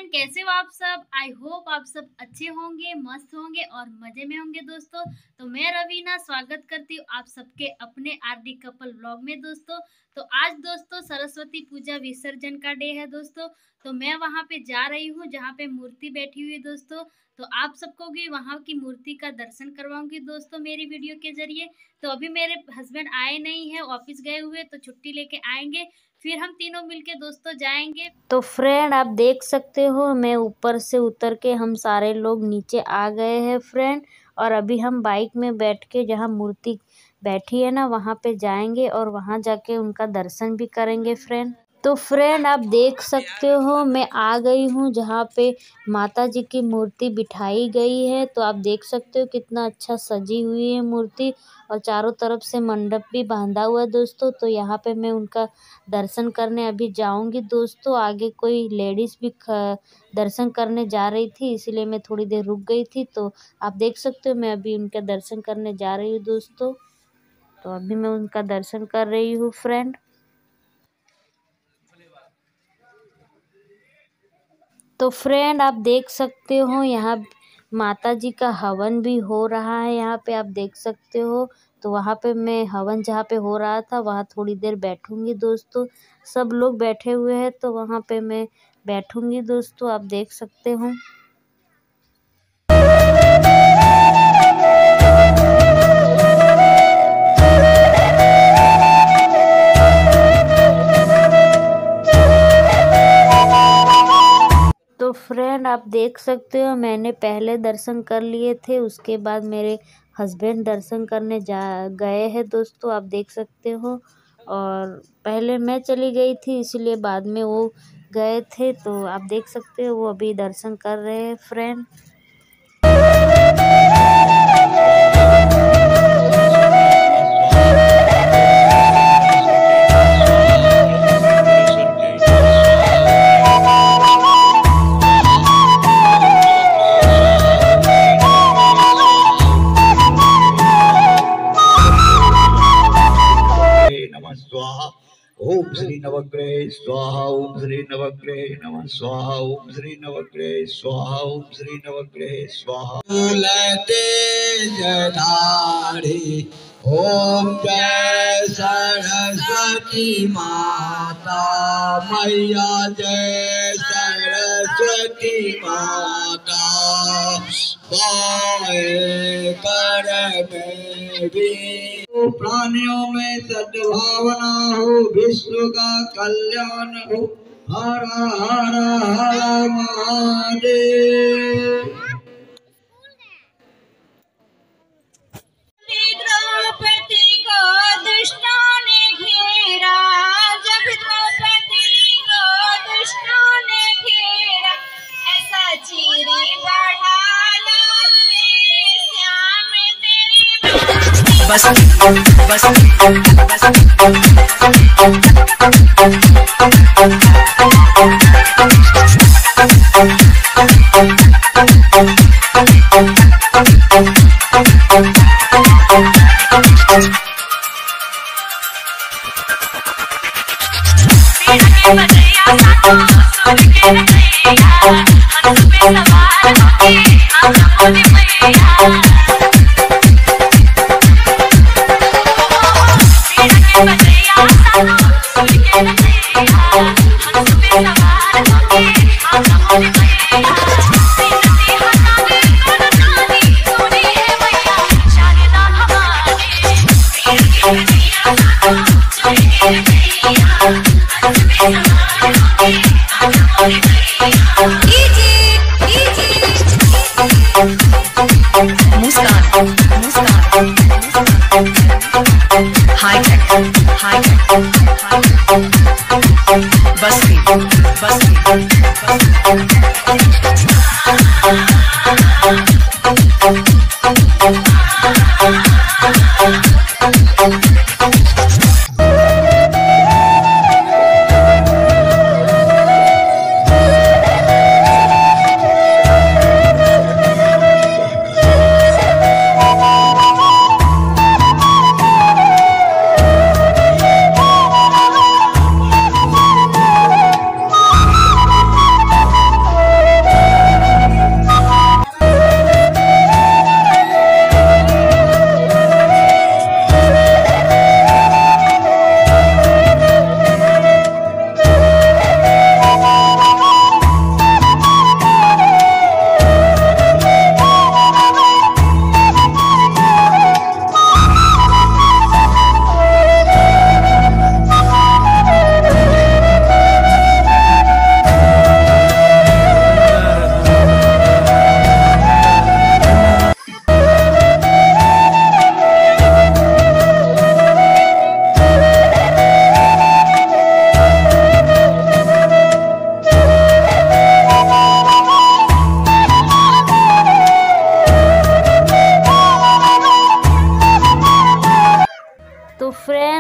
कैसे हो आप सब। आई होप आप सब अच्छे होंगे, मस्त होंगे और मजे में होंगे दोस्तों। तो मैं रवीना स्वागत करती हूँ आप सबके अपने आरडी कपल व्लॉग में दोस्तों। तो आज दोस्तों सरस्वती पूजा विसर्जन का डे है दोस्तों। तो मैं वहाँ पे जा रही हूँ जहाँ पे मूर्ति बैठी हुई है दोस्तों। तो आप सबको भी वहाँ की मूर्ति का दर्शन करवाऊंगी दोस्तों मेरी वीडियो के जरिए। तो अभी मेरे हस्बैंड आए नहीं है, ऑफिस गए हुए, तो छुट्टी लेके आएंगे, फिर हम तीनों मिलके दोस्तों जाएंगे। तो फ्रेंड आप देख सकते हो मैं ऊपर से उतर के हम सारे लोग नीचे आ गए हैं फ्रेंड। और अभी हम बाइक में बैठ के जहाँ मूर्ति बैठी है ना वहाँ पे जाएंगे और वहाँ जाके उनका दर्शन भी करेंगे फ्रेंड। तो फ्रेंड आप देख सकते हो मैं आ गई हूँ जहाँ पे माता जी की मूर्ति बिठाई गई है। तो आप देख सकते हो कितना अच्छा सजी हुई है मूर्ति और चारों तरफ से मंडप भी बांधा हुआ है दोस्तों। तो यहाँ पे मैं उनका दर्शन करने अभी जाऊंगी दोस्तों। आगे कोई लेडीज़ भी दर्शन करने जा रही थी, इसलिए मैं थोड़ी देर रुक गई थी। तो आप देख सकते हो मैं अभी उनका दर्शन करने जा रही हूँ दोस्तों। तो अभी मैं उनका दर्शन कर रही हूँ फ्रेंड। तो फ्रेंड आप देख सकते हो यहाँ माता जी का हवन भी हो रहा है, यहाँ पे आप देख सकते हो। तो वहाँ पे मैं हवन जहाँ पे हो रहा था वहाँ थोड़ी देर बैठूंगी दोस्तों। सब लोग बैठे हुए हैं तो वहाँ पे मैं बैठूंगी दोस्तों, आप देख सकते हो। तो फ्रेंड आप देख सकते हो मैंने पहले दर्शन कर लिए थे, उसके बाद मेरे हस्बैंड दर्शन करने गए हैं दोस्तों, आप देख सकते हो। और पहले मैं चली गई थी इसलिए बाद में वो गए थे। तो आप देख सकते हो वो अभी दर्शन कर रहे हैं फ्रेंड। स्वाहा ओम श्री नवग्रह स्वाहा ओम श्री नवग्रह नमः स्वाहा ओम श्री नवग्रह स्वाहा ओम श्री नवग्रह स्वाहा। तेजधारी ओम जय सरस्वती माता मैया, जय सरस्वती माता। पाए कर में भी प्राणियों में सद्भावना हो, विश्व का कल्याण हो। हर हर हर महादेव। द्रौपदी को दुष्टों ने घेरा, जब द्रौपदी को दुष्टों ने घेरा, ऐसा चीरे बढ़ाना रे श्याम तेरी बस बस बस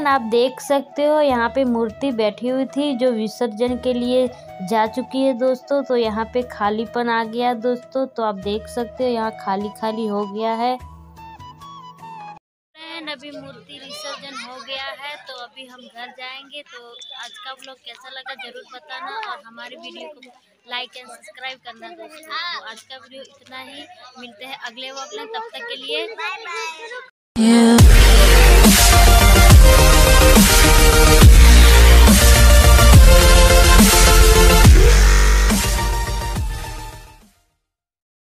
आप देख सकते हो यहाँ पे मूर्ति बैठी हुई थी जो विसर्जन के लिए जा चुकी है दोस्तों। तो यहाँ पे खालीपन आ गया दोस्तों, तो आप देख सकते हो यहाँ खाली खाली हो गया है। अभी मूर्ति विसर्जन हो गया है तो अभी हम घर जाएंगे। तो आज का व्लॉग कैसा लगा जरूर बताना और हमारी वीडियो को लाइक एंड सब्सक्राइब करना दोस्तों। तो आज का वीडियो इतना ही, मिलते हैं अगले व्लॉग में, तब तक के लिए बाय बाय।